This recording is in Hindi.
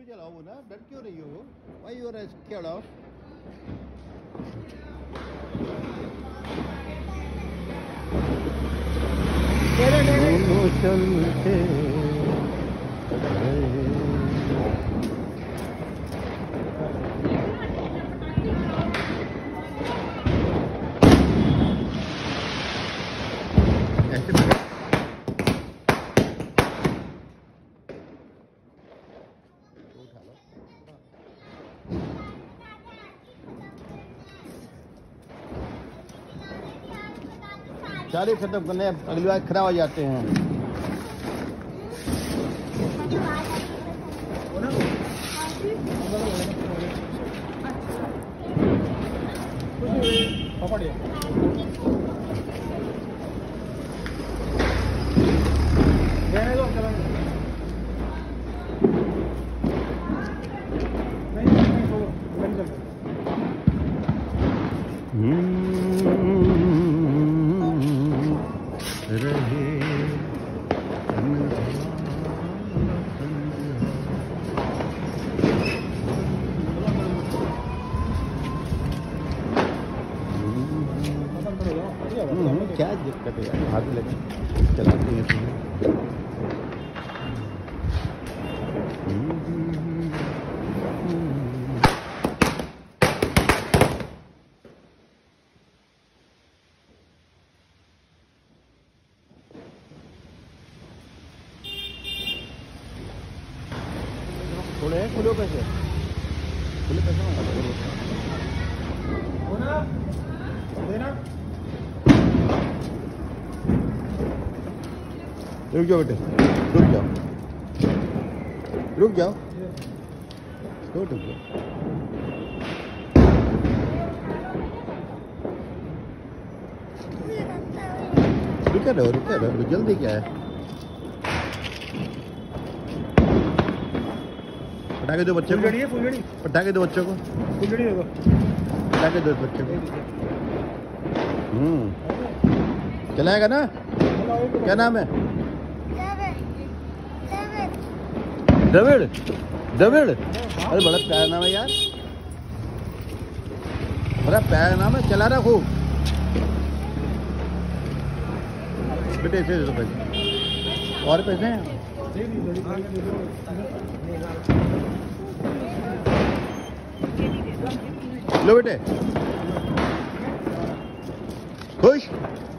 भी चलाओ ना, डर क्यों रही हो? Why you are scared of? दोनों चलते चारे खत्म करने, अगली बार खराब हो जाते हैं। क्या दिक्कत है यार, हाथ लगे चलाते हैं थोड़े हैं। खुले पैसे रुक जाओ बेटे, रुक जाओ रुक जाओ रुक जाओ। रुक रहो, जल्दी क्या है? पटाखे दो बच्चे को, पटाखे दो बच्चों को, पटाखे दो बच्चे को। चलाएगा ना? क्या नाम है? द्रविड़। अरे बड़ा प्यारा नाम है यार, बड़ा प्यारा नाम है। चला रहा खूब बेटे। ऐसे दे दो पैसे, और पैसे हैं? लो बेटे, खुश।